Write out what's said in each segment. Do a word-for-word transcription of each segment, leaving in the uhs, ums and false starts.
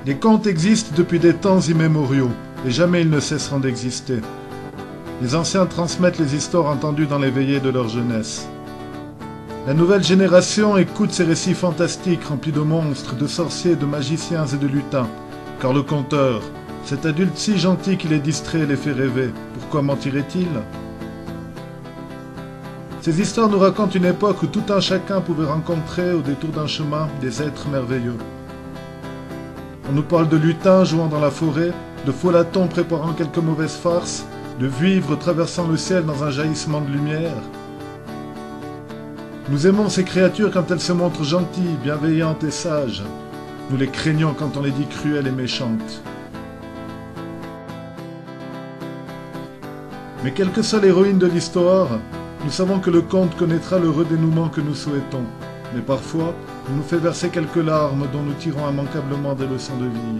Les contes existent depuis des temps immémoriaux, et jamais ils ne cesseront d'exister. Les anciens transmettent les histoires entendues dans les veillées de leur jeunesse. La nouvelle génération écoute ces récits fantastiques remplis de monstres, de sorciers, de magiciens et de lutins, car le conteur, cet adulte si gentil qui les distrait et les fait rêver, pourquoi mentirait-il? Ces histoires nous racontent une époque où tout un chacun pouvait rencontrer au détour d'un chemin des êtres merveilleux. On nous parle de lutins jouant dans la forêt, de folatons préparant quelques mauvaises farces, de vivres traversant le ciel dans un jaillissement de lumière. Nous aimons ces créatures quand elles se montrent gentilles, bienveillantes et sages. Nous les craignons quand on les dit cruelles et méchantes. Mais quelle que soit l'héroïne de l'histoire, nous savons que le conte connaîtra le redénouement que nous souhaitons. Mais parfois, il nous fait verser quelques larmes dont nous tirons immanquablement des leçons de vie.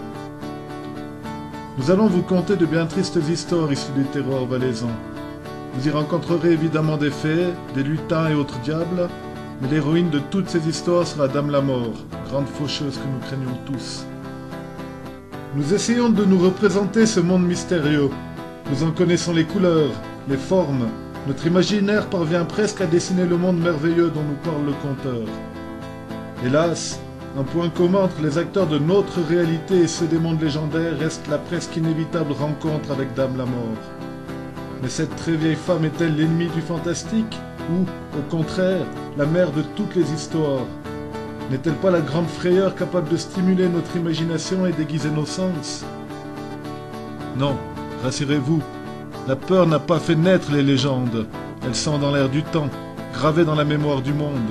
Nous allons vous conter de bien tristes histoires issues du terroir valaisan. Vous y rencontrerez évidemment des fées, des lutins et autres diables, mais l'héroïne de toutes ces histoires sera Dame la Mort, grande faucheuse que nous craignons tous. Nous essayons de nous représenter ce monde mystérieux. Nous en connaissons les couleurs, les formes. Notre imaginaire parvient presque à dessiner le monde merveilleux dont nous parle le conteur. Hélas, un point commun entre les acteurs de notre réalité et ceux des mondes légendaires reste la presque inévitable rencontre avec Dame la Mort. Mais cette très vieille femme est-elle l'ennemie du fantastique ou, au contraire, la mère de toutes les histoires? N'est-elle pas la grande frayeur capable de stimuler notre imagination et d'aiguiser nos sens? Non, rassurez-vous, la peur n'a pas fait naître les légendes. Elles sont dans l'air du temps, gravées dans la mémoire du monde.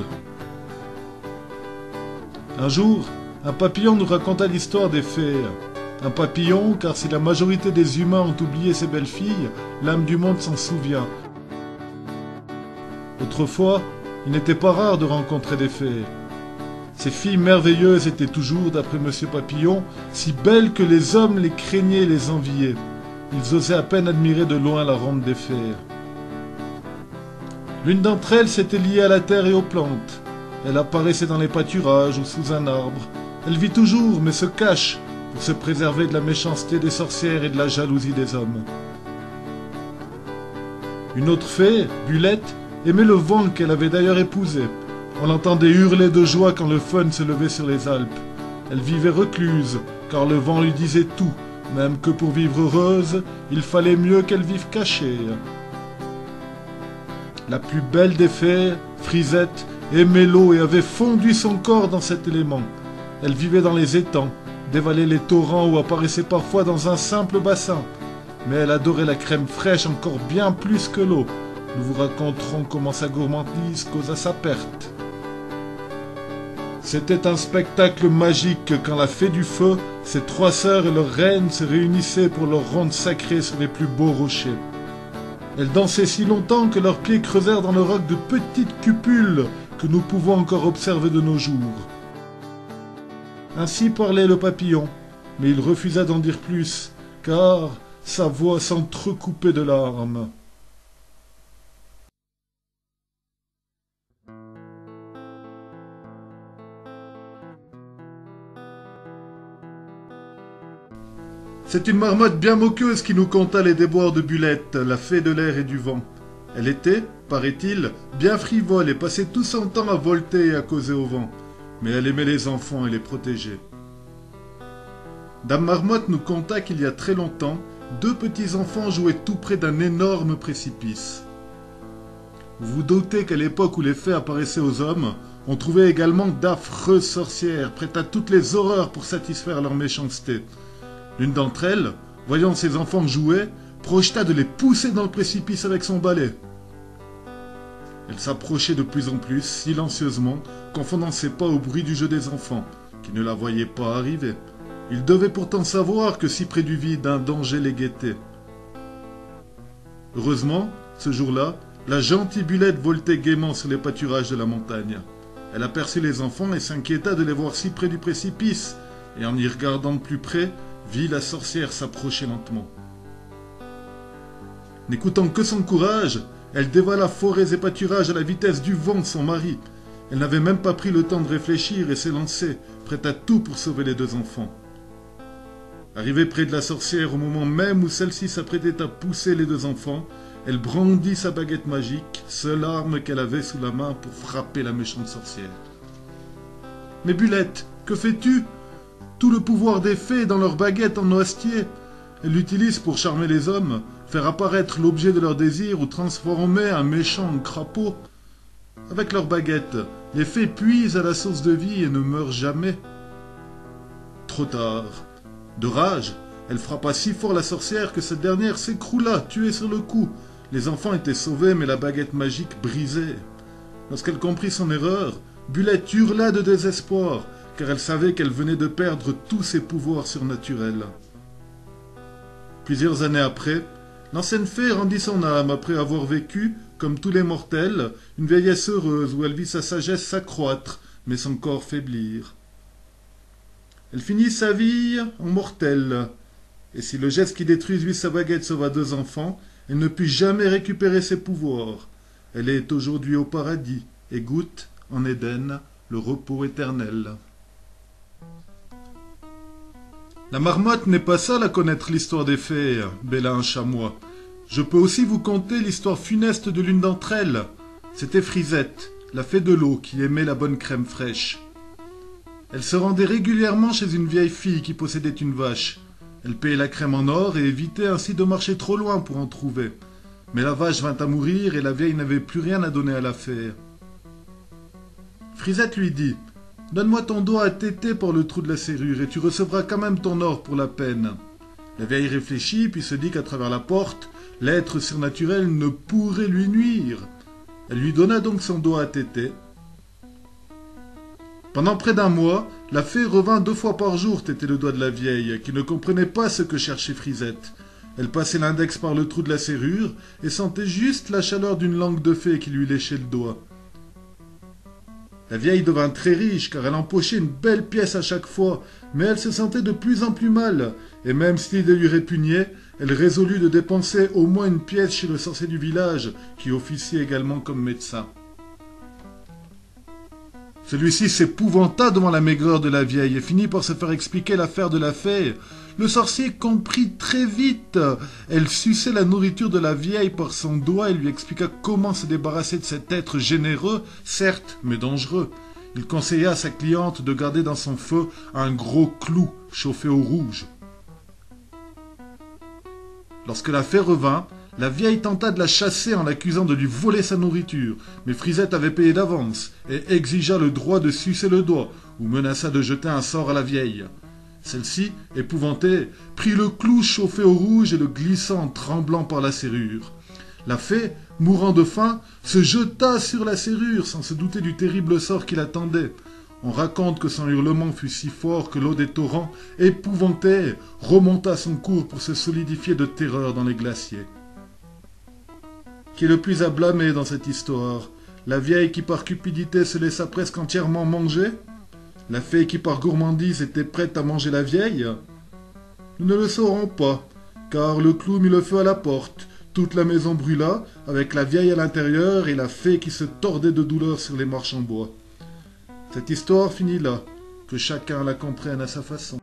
Un jour, un papillon nous raconta l'histoire des fées. Un papillon, car si la majorité des humains ont oublié ces belles filles, l'âme du monde s'en souvient. Autrefois, il n'était pas rare de rencontrer des fées. Ces filles merveilleuses étaient toujours, d'après Monsieur Papillon, si belles que les hommes les craignaient et les enviaient. Ils osaient à peine admirer de loin la ronde des fées. L'une d'entre elles s'était liée à la terre et aux plantes. Elle apparaissait dans les pâturages ou sous un arbre. Elle vit toujours, mais se cache, pour se préserver de la méchanceté des sorcières et de la jalousie des hommes. Une autre fée, Bulette, aimait le vent qu'elle avait d'ailleurs épousé. On l'entendait hurler de joie quand le fun se levait sur les Alpes. Elle vivait recluse, car le vent lui disait tout, même que pour vivre heureuse, il fallait mieux qu'elle vive cachée. La plus belle des fées, Frisette, aimait l'eau et avait fondu son corps dans cet élément. Elle vivait dans les étangs, dévalait les torrents ou apparaissait parfois dans un simple bassin. Mais elle adorait la crème fraîche encore bien plus que l'eau. Nous vous raconterons comment sa gourmandise causa sa perte. C'était un spectacle magique quand la fée du feu, ses trois sœurs et leur reine se réunissaient pour leur ronde sacrée sur les plus beaux rochers. Elles dansaient si longtemps que leurs pieds creusèrent dans le roc de petites cupules que nous pouvons encore observer de nos jours. Ainsi parlait le papillon, mais il refusa d'en dire plus, car sa voix s'entrecoupait de larmes. C'est une marmotte bien moqueuse qui nous conta les déboires de Bulette, la fée de l'air et du vent. Elle était, paraît-il, bien frivole et passait tout son temps à volter et à causer au vent. Mais elle aimait les enfants et les protégeait. Dame Marmotte nous conta qu'il y a très longtemps, deux petits enfants jouaient tout près d'un énorme précipice. Vous vous doutez qu'à l'époque où les fées apparaissaient aux hommes, on trouvait également d'affreuses sorcières, prêtes à toutes les horreurs pour satisfaire leur méchanceté. L'une d'entre elles, voyant ses enfants jouer, projeta de les pousser dans le précipice avec son balai. Elle s'approchait de plus en plus, silencieusement, confondant ses pas au bruit du jeu des enfants, qui ne la voyaient pas arriver. Ils devaient pourtant savoir que si près du vide, un danger les guettait. Heureusement, ce jour-là, la gentille Bulette voltait gaiement sur les pâturages de la montagne. Elle aperçut les enfants et s'inquiéta de les voir si près du précipice, et en y regardant de plus près, vit la sorcière s'approcher lentement. N'écoutant que son courage, elle dévala forêts et pâturages à la vitesse du vent de son mari. Elle n'avait même pas pris le temps de réfléchir et s'élançait, prête à tout pour sauver les deux enfants. Arrivée près de la sorcière au moment même où celle-ci s'apprêtait à pousser les deux enfants, elle brandit sa baguette magique, seule arme qu'elle avait sous la main pour frapper la méchante sorcière. « Mais Bulette, que fais-tu ? Tout le pouvoir des fées est dans leur baguette en noisetier. Elles l'utilisent pour charmer les hommes, faire apparaître l'objet de leur désir ou transformer un méchant en crapaud. Avec leur baguette, les fées puisent à la source de vie et ne meurent jamais. » Trop tard. De rage, elle frappa si fort la sorcière que cette dernière s'écroula, tuée sur le coup. Les enfants étaient sauvés, mais la baguette magique brisée. Lorsqu'elle comprit son erreur, Bulette hurla de désespoir, car elle savait qu'elle venait de perdre tous ses pouvoirs surnaturels. Plusieurs années après, l'ancienne fée rendit son âme après avoir vécu, comme tous les mortels, une vieillesse heureuse où elle vit sa sagesse s'accroître, mais son corps faiblir. Elle finit sa vie en mortelle, et si le geste qui détruisit sa baguette sauva deux enfants, elle ne put jamais récupérer ses pouvoirs. Elle est aujourd'hui au paradis et goûte, en Éden, le repos éternel. La marmotte n'est pas seule à connaître l'histoire des fées, bêla un chamois. Je peux aussi vous conter l'histoire funeste de l'une d'entre elles. C'était Frisette, la fée de l'eau qui aimait la bonne crème fraîche. Elle se rendait régulièrement chez une vieille fille qui possédait une vache. Elle payait la crème en or et évitait ainsi de marcher trop loin pour en trouver. Mais la vache vint à mourir et la vieille n'avait plus rien à donner à la fée. Frisette lui dit « Donne-moi ton doigt à téter par le trou de la serrure et tu recevras quand même ton or pour la peine. » La vieille réfléchit puis se dit qu'à travers la porte, l'être surnaturel ne pourrait lui nuire. Elle lui donna donc son doigt à téter. Pendant près d'un mois, la fée revint deux fois par jour téter le doigt de la vieille, qui ne comprenait pas ce que cherchait Frisette. Elle passait l'index par le trou de la serrure et sentait juste la chaleur d'une langue de fée qui lui léchait le doigt. La vieille devint très riche car elle empochait une belle pièce à chaque fois, mais elle se sentait de plus en plus mal, et même si l'idée lui répugnait, elle résolut de dépenser au moins une pièce chez le sorcier du village, qui officiait également comme médecin. Celui-ci s'épouvanta devant la maigreur de la vieille et finit par se faire expliquer l'affaire de la fée. Le sorcier comprit très vite. Elle suçait la nourriture de la vieille par son doigt et lui expliqua comment se débarrasser de cet être généreux, certes, mais dangereux. Il conseilla à sa cliente de garder dans son feu un gros clou chauffé au rouge. Lorsque la fée revint, la vieille tenta de la chasser en l'accusant de lui voler sa nourriture, mais Frisette avait payé d'avance et exigea le droit de sucer le doigt ou menaça de jeter un sort à la vieille. Celle-ci, épouvantée, prit le clou chauffé au rouge et le glissa en tremblant par la serrure. La fée, mourant de faim, se jeta sur la serrure sans se douter du terrible sort qui l'attendait. On raconte que son hurlement fut si fort que l'eau des torrents, épouvantée, remonta son cours pour se solidifier de terreur dans les glaciers. Qui est le plus à blâmer dans cette histoire? La vieille qui par cupidité se laissa presque entièrement manger? La fée qui par gourmandise était prête à manger la vieille? Nous ne le saurons pas, car le clou mit le feu à la porte, toute la maison brûla, avec la vieille à l'intérieur et la fée qui se tordait de douleur sur les marches en bois. Cette histoire finit là, que chacun la comprenne à sa façon.